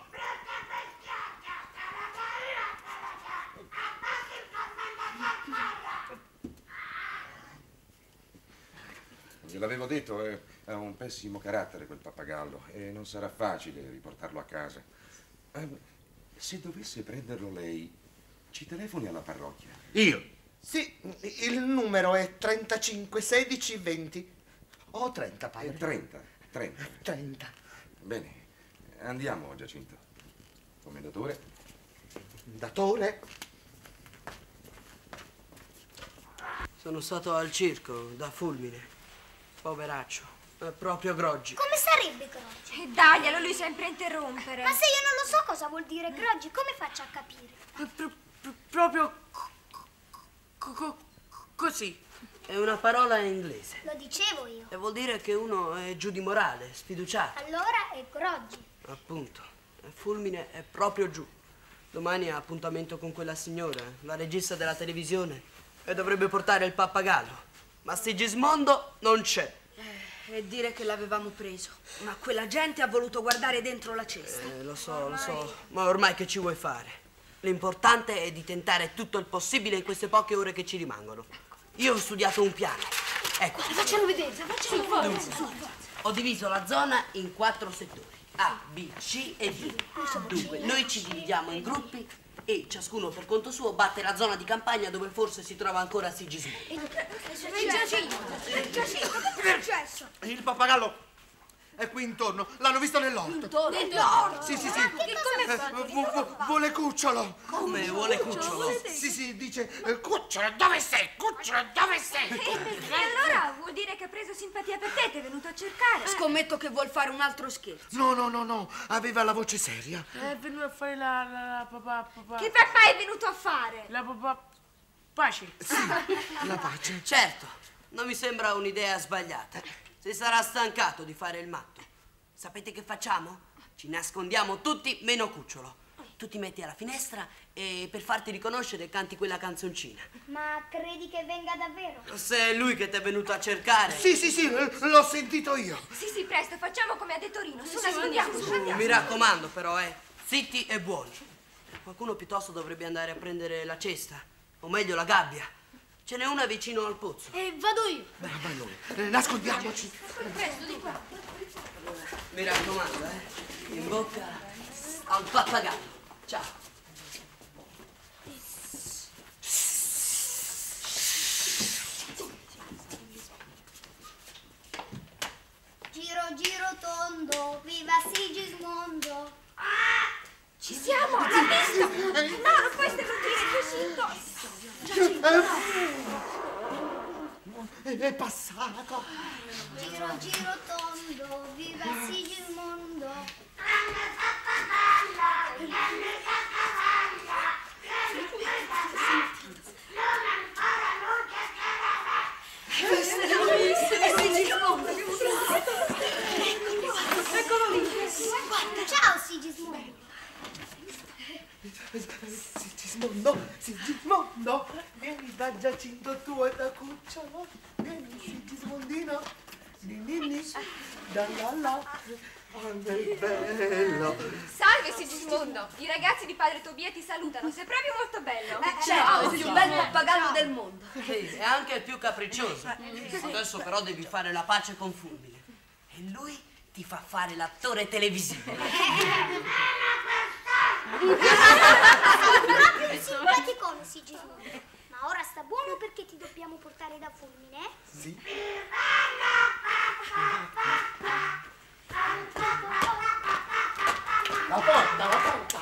Gliel'avevo detto, ha un pessimo carattere quel pappagallo e non sarà facile riportarlo a casa. Se dovesse prenderlo lei, ci telefoni alla parrocchia. Io? Sì, il numero è 35 16 20. Ho 30, padre. 30. Bene, andiamo, Giacinto. Commendatore. Datore. Sono stato al circo, da Fulmine. Poveraccio, è proprio groggi. Come sarebbe groggi? Daglielo, lui sempre a interrompere. Ma se io non lo so cosa vuol dire groggi, come faccio a capire? Proprio così. È una parola in inglese. Lo dicevo io. E vuol dire che uno è giù di morale, sfiduciato. Allora è groggi. Appunto. Fulmine è proprio giù. Domani ha appuntamento con quella signora, la regista della televisione, e dovrebbe portare il pappagallo. Ma Sigismondo non c'è. E dire che l'avevamo preso. Ma quella gente ha voluto guardare dentro la cesta. Lo so. Ma ormai che ci vuoi fare? L'importante è di tentare tutto il possibile in queste poche ore che ci rimangono. Io ho studiato un piano. Ecco. Facciamo vedere. Ho diviso la zona in 4 settori. A, B, C e D. Dunque, noi ci dividiamo in gruppi e ciascuno per conto suo batte la zona di campagna dove forse si trova ancora Sigismondo. Giacinto, che è successo? Il pappagallo è qui intorno. L'hanno visto nell'orto. Nell'orto? Sì. Come vuole cucciolo. Come vuole cucciolo? Sì, dice cucciolo, dove sei? Cucciolo, dove sei? E allora vuol dire che ha preso simpatia per te, ti è venuto a cercare. Scommetto che vuol fare un altro scherzo. No, aveva la voce seria. È venuto a fare la papà. Che papà è venuto a fare? La papà pace. Sì, la pace. Certo, non mi sembra un'idea sbagliata. Si sarà stancato di fare il matto. Sapete che facciamo? Ci nascondiamo tutti meno Cucciolo. Tu ti metti alla finestra e per farti riconoscere canti quella canzoncina. Ma credi che venga davvero? Se è lui che ti è venuto a cercare. Sì, l'ho sentito io. Sì, presto, facciamo come ha detto Rino. Su, nascondiamoci. Mi raccomando però, zitti e buoni. Qualcuno piuttosto dovrebbe andare a prendere la cesta, o meglio la gabbia. Ce n'è una vicino al pozzo. E vado io. Beh, vai noi. Nascondiamoci. Presto, di qua. Mi raccomando, in bocca al pappagallo. Ciao. Giro tondo, viva Sigismondo. Ci siamo, l'ha visto. No, non puoi starnutire così indosso. È passato. Giro tondo, viva Sigismondo. Eccolo lì. Ciao Sigismondo. Sigismondo, vieni da Giacinto tuo e da Cucciolo. Vieni, Sigismondino. Nini, da. Oh, che bello. Salve Sigismondo, i ragazzi di padre Tobia ti salutano, sei proprio molto bello. Ciao, il più bel pappagallo del mondo. Sì, è anche il più capriccioso. Adesso però devi fare la pace con Fulmine. E lui ti fa fare l'attore televisivo. Simpaticone, Sigismondo. Ma ora sta buono perché ti dobbiamo portare da Fulmine? Sì. La porta.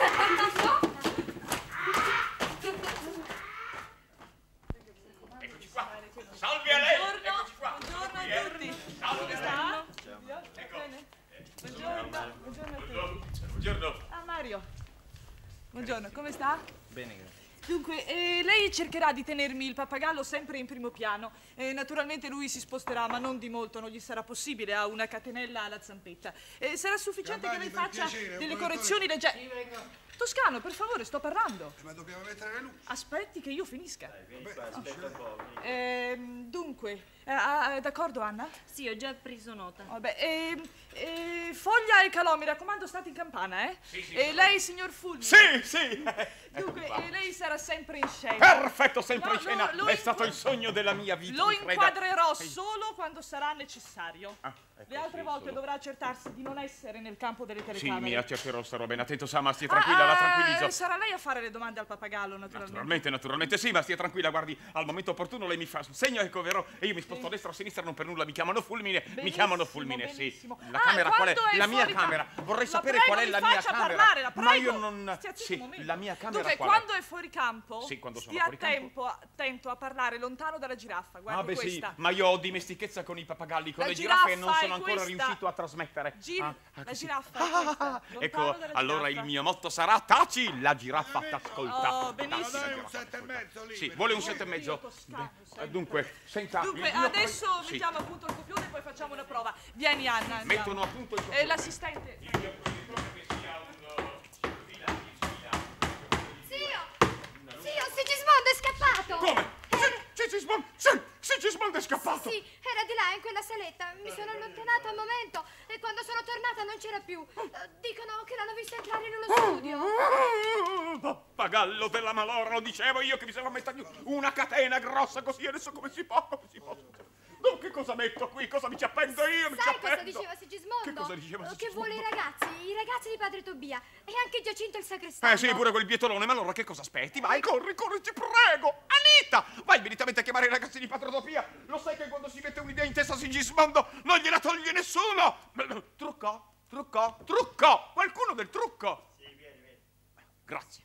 Eccoci qua. Salve a lei. Buongiorno. Eccoci qua. Buongiorno a tutti. Salve. Come sta? Ecco. Bene. Buongiorno. Buongiorno a tutti. Buongiorno. Ah, Mario. Buongiorno, come sta? Bene, grazie. Dunque, lei cercherà di tenermi il pappagallo sempre in primo piano. Naturalmente lui si sposterà, ma non di molto, non gli sarà possibile, ha una catenella alla zampetta. Sarà sufficiente che lei faccia delle correzioni leggere. Toscano, per favore, sto parlando. Ma dobbiamo mettere le luci. Aspetti che io finisca. Aspetta un po'. Dunque, d'accordo Anna? Sì, ho già preso nota. Vabbè, Foglia e Calò, mi raccomando, state in campana, eh? Sì, E lei, signor Fulmine? Sì. Dunque, lei sarà sempre in scena. Perfetto, sempre in No, scena. È stato il sogno della mia vita. Lo mi creda. inquadrerò solo quando sarà necessario. Ecco, Le altre sì, volte solo. dovrà accertarsi di non essere nel campo delle Sì, telecamere. mi accerterò, starò ben attento, sa, ma stia tranquilla, la tranquillizzo. Sarà lei a fare le domande al pappagallo, naturalmente. Naturalmente sì, ma stia tranquilla, guardi, al momento opportuno lei mi fa un segno, ecco, vero? E io mi sposto a destra o a sinistra, non per nulla, mi chiamano Fulmine, mi chiamano Fulmine, benissimo. sì. La camera qual è? quando è La mia fuori camera. campo? Vorrei La sapere prego, qual è mi la mia faccia camera. parlare, la ma io prego. non... Stia zitto Sì, un momento. la mia camera Dunque, qual è? quando è fuori campo, Sì, quando sono stia fuori campo. attento a parlare lontano dalla giraffa. Guardi Ah, beh, sì, questa. ma io ho dimestichezza con i pappagalli, con La le giraffe e non giraffa sono è ancora questa. riuscito a trasmettere. La così. giraffa è questa, lontano Ecco, dalla allora giraffa. il mio motto sarà taci, la giraffa t'ascolta. Oh, benissimo. Taci, la Dai, un giraffa 7,5 lì. Sì, vuole un 7,5? Dunque, senta. Dunque, io- adesso sì. mettiamo a punto il copione e poi facciamo una prova. Vieni, Anna. andiamo. Mettono a punto il copione. L'assistente. Zio, Sigismondo è scappato! Come? Sigismondo è scappato! Sì, era di là, in quella saletta. Mi sono allontanata un momento e quando sono tornata non c'era più. Dicono che l'hanno visto entrare in uno studio. Pappagallo della malora, lo dicevo io che mi sono messa giù una catena grossa così, adesso come si può? Dunque cosa metto qui? Cosa mi ci appendo io? Mi ci Sai cosa appendo? diceva Sigismondo? Che cosa diceva Che Sigismondo? vuole i ragazzi di padre Tobia e anche Giacinto il sacrestano. Sì, pure quel bietolone, ma allora che cosa aspetti? Vai, corri, ti prego! Anita! Vai immediatamente a chiamare i ragazzi di Patrodopia! Lo sai che quando si mette un'idea in testa a Sigismondo non gliela toglie nessuno! Trucco! Qualcuno del trucco! Sì, vieni. Grazie.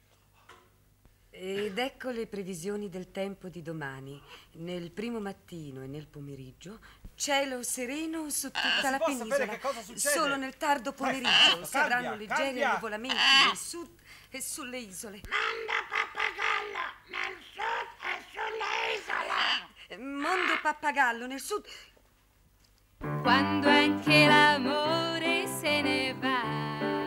Ed ecco le previsioni del tempo di domani. Nel primo mattino e nel pomeriggio, cielo sereno su tutta la può sapere penisola. che cosa succede? Solo nel tardo pomeriggio Presto, si avranno cambia, leggeri cambia. annuvolamenti nel sud e sulle isole. Mondo pappagallo nel sud e sulle isole. Mondo pappagallo nel sud. Quando anche l'amore se ne va,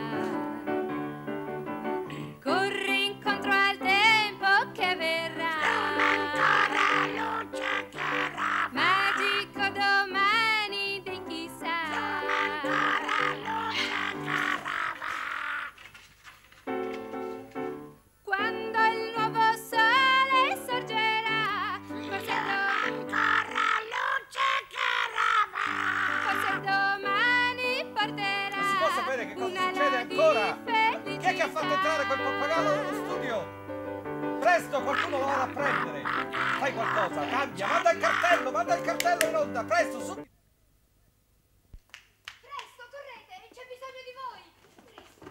corri incontro al tempo che verrà. Ancora luce che rava. Magico domani di chissà. Ancora luce che rava. Quando il nuovo sole sorgerà, forse ancora luce che rava. Forse domani porterà. Ma si può sapere che cosa una succede di ancora? felicità. Chi è che ha fatto entrare quel pappagallo nello studio? Presto, qualcuno lo va a prendere. Fai qualcosa, cambia, manda il cartello in onda, presto, subito. Presto, correte, c'è bisogno di voi.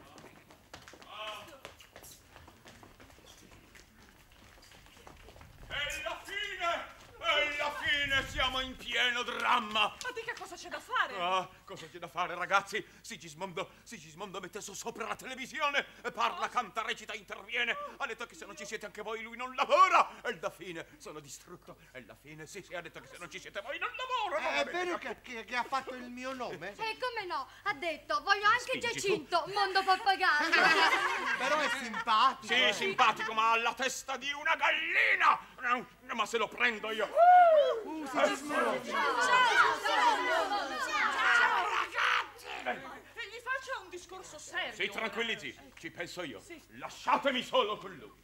E la fine, siamo in pieno dramma! Ma di che cosa c'è da fare? Ah, cosa c'è da fare, ragazzi? Sigismondo mette su sopra la televisione e parla, canta, recita, interviene. Ha detto che se non ci siete anche voi lui non lavora. E la fine, sono distrutto. E la fine, sì, ha detto che se non ci siete voi non lavora. È vero che ha fatto il mio nome? E come no? Ha detto, voglio anche Spingi Giacinto, mondo pappagallo. Però è simpatico. Sì, simpatico, ma ha la testa di una gallina. Ma se lo prendo io. Ciao ragazzi! E gli faccia un discorso serio. Si tranquillizzi, ci penso io. Lasciatemi solo con lui.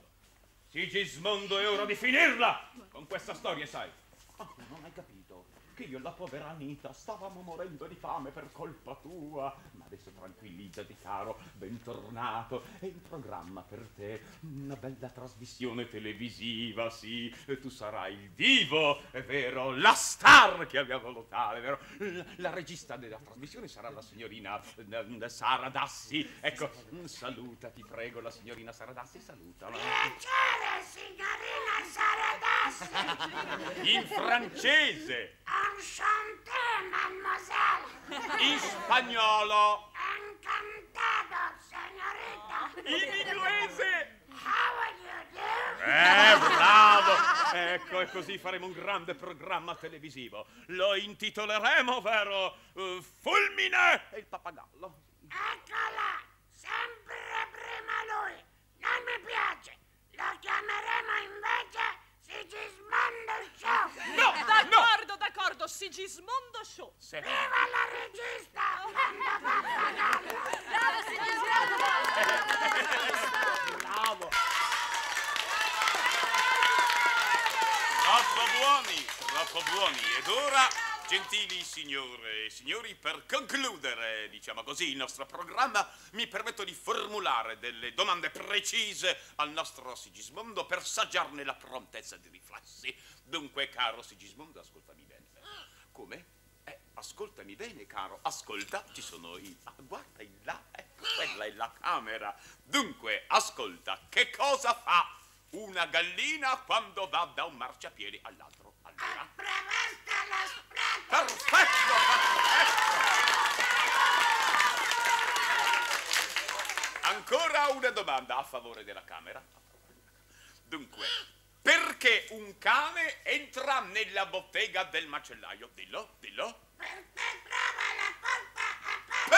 Sigismondo, è ora di finirla con questa storia, sai. Oh, non hai capito che io e la povera Anita stavamo morendo di fame per colpa tua. Ma adesso tranquillizzati, caro, bentornato. È in programma per te una bella trasmissione televisiva, sì. E tu sarai il divo, è vero, la star che abbiamo locale, vero? La regista della trasmissione sarà la signorina Sara Dassi. Ecco, saluta, ti prego, la signorina Sara Dassi, salutala. Piacere, signorina Sara Dassi. In francese. Enchanté, mademoiselle. In spagnolo. Encantado, signorita. In inglese. How are you doing? Bravo! Ecco, e così faremo un grande programma televisivo. Lo intitoleremo, vero? Fulmine e il pappagallo. Eccola, sempre prima lui. Non mi piace. Lo chiameremo invece Sigismondo Show. No, d'accordo, Sigismondo Show. Viva la regista! Bravo, Sigismondo! Bravo! Troppo buoni. Ed ora, gentili signore e signori, per concludere, diciamo così, il nostro programma, mi permetto di formulare delle domande precise al nostro Sigismondo per saggiarne la prontezza di riflessi. Dunque, caro Sigismondo, ascoltami bene. Come? Ascoltami bene, caro. Ascolta, ci sono i... guarda in là, quella è la camera. Dunque, ascolta, che cosa fa una gallina quando va da un marciapiede all'altro? Allora? Perfetto! Ancora una domanda a favore della camera. Dunque, perché un cane entra nella bottega del macellaio? Dillo. Perché trova la polpa.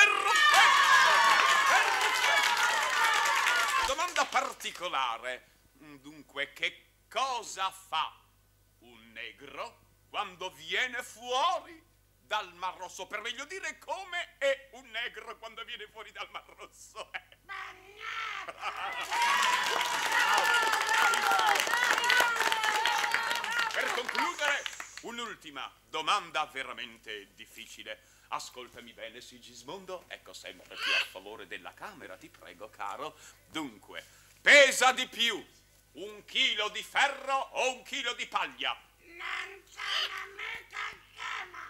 Perfetto! Domanda particolare. Dunque, che cosa fa un negro quando viene fuori dal Mar Rosso? Per meglio dire, come è un negro quando viene fuori dal Mar Rosso? Per concludere, un'ultima domanda veramente difficile. Ascoltami bene, Sigismondo. Ecco, sempre più a favore della camera, ti prego, caro. Dunque, pesa di più 1 chilo di ferro o 1 chilo di paglia? Non sono mica scema.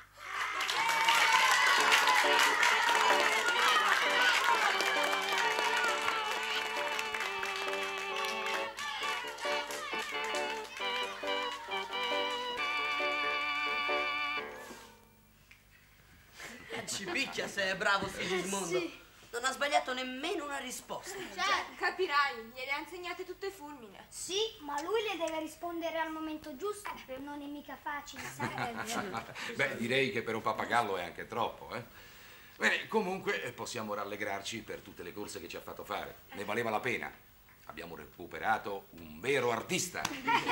Ci picchia se è bravo Sigismondo. Sì. Non ha sbagliato nemmeno una risposta. Capirai, gliele ha insegnate tutte Fulmine. Sì, ma lui le deve rispondere al momento giusto. Non è mica facile, sai? Beh, direi che per un pappagallo è anche troppo, eh? Bene, comunque possiamo rallegrarci per tutte le corse che ci ha fatto fare. Ne valeva la pena. Abbiamo recuperato un vero artista.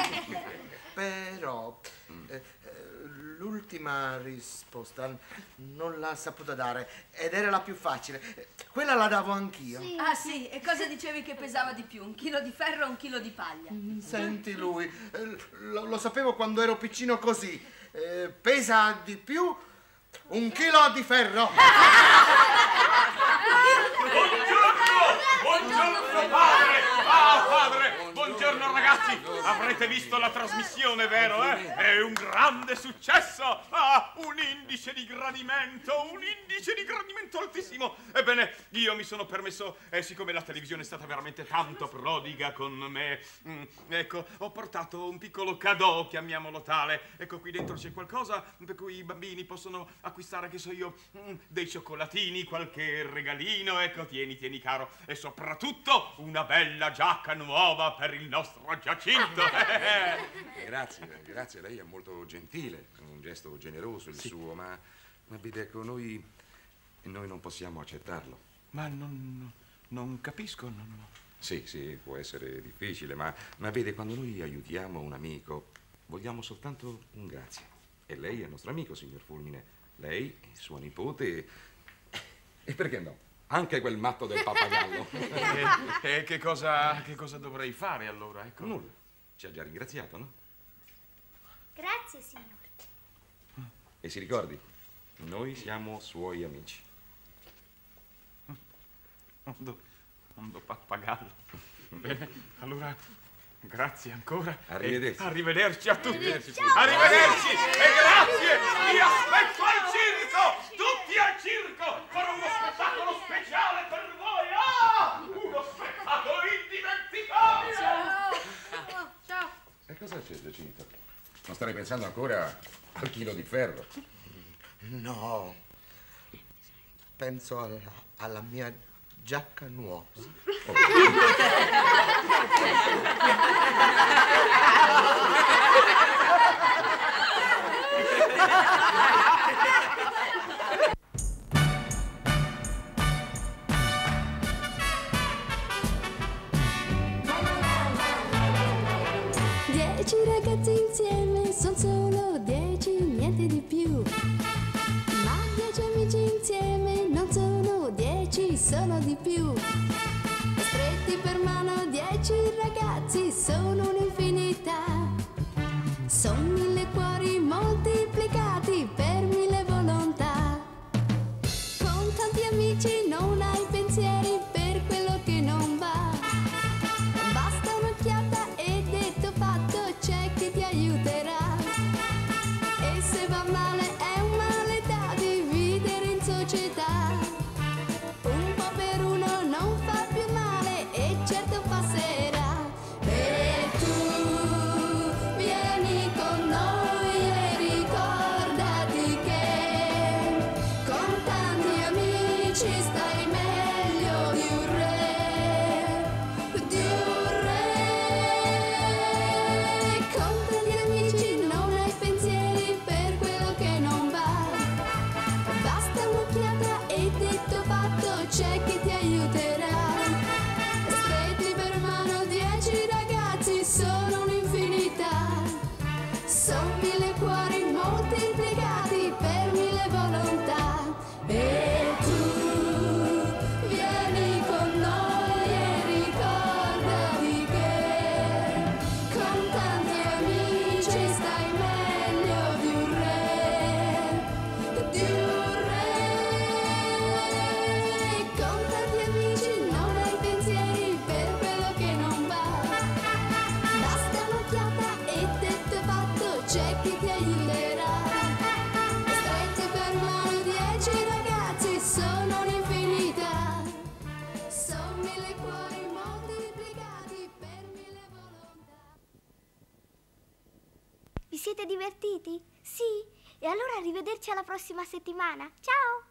Però l'ultima risposta non l'ha saputa dare ed era la più facile. Quella la davo anch'io. Sì. Ah sì, e cosa dicevi che pesava di più? 1 chilo di ferro o 1 chilo di paglia? Senti lui, lo sapevo quando ero piccino così. Pesa di più 1 chilo di ferro. Buongiorno padre! Ah, padre! Buongiorno ragazzi! Avrete visto la trasmissione, vero? È un grande successo! Ah, un indice di gradimento altissimo! Ebbene, io mi sono permesso, siccome la televisione è stata veramente tanto prodiga con me, ecco, ho portato un piccolo cadeau, chiamiamolo tale. Ecco, qui dentro c'è qualcosa per cui i bambini possono acquistare, che so io, dei cioccolatini, qualche regalino, ecco, tieni caro, e soprattutto una bella giacca nuova per il nostro Giacinto. Grazie, lei è molto gentile, è un gesto generoso il suo, ma vede, ecco, noi non possiamo accettarlo. Ma non capisco, Sì, può essere difficile, ma vede, quando noi aiutiamo un amico, vogliamo soltanto un grazie. E lei è il nostro amico, signor Fulmine. Lei, suo nipote, e perché no? Anche quel matto del pappagallo. E che cosa dovrei fare allora? Ecco. Nulla. Ci ha già ringraziato, no? Grazie, signore. E si ricordi, noi siamo suoi amici. Mondo pappagallo. Bene, allora, grazie ancora. Arrivederci. Arrivederci a tutti. Arrivederci. Arrivederci e grazie. Vi aspetto al circo. Tutti al circo. Farò uno spettacolo speciale per voi. Ah! Uno spettacolo indimenticabile. Ciao. E cosa c'è, Giacinto? Non starei pensando ancora al chilo di ferro? No, penso alla mia giacca nuova. Dieci ragazzi insieme, son solo 10, niente di più. Ma 10 amici insieme non sono 10, sono di più. Stretti per mano 10 ragazzi, sono un'infinità. Son 1000 cuori moltiplicati per 1000 volontà. Con tanti amici non hai pensieri per quello che non va. Basta un'occhiata e detto fatto, c'è chi ti aiuterà. E se va male è un male da dividere in società. Un po' per uno non fa più male e certo passerà. E tu vieni con noi e ricordati che con tanti amici stai meglio di un re, di un re. Con tanti amici non hai pensieri per quello che non va. Basta un'occhiata e detto fatto, c'è chi ti aiuterà. Stretti per mano 10 ragazzi, sono un'infinità. Son 1000 cuori moltiplicati per 1000 volontà. E tu vieni con noi e ricordati che con tanti amici stai meglio di un re, di un re. Con tanti amici non hai pensieri per quello che non va. Basta un'occhiata e detto fatto, c'è chi ti aiuterà. Stretti per mano 10 ragazzi, sono un'infinità. Son 1000 cuori moltiplicati per 1000 volontà. Vi siete divertiti? Sì? E allora arrivederci alla prossima settimana. Ciao!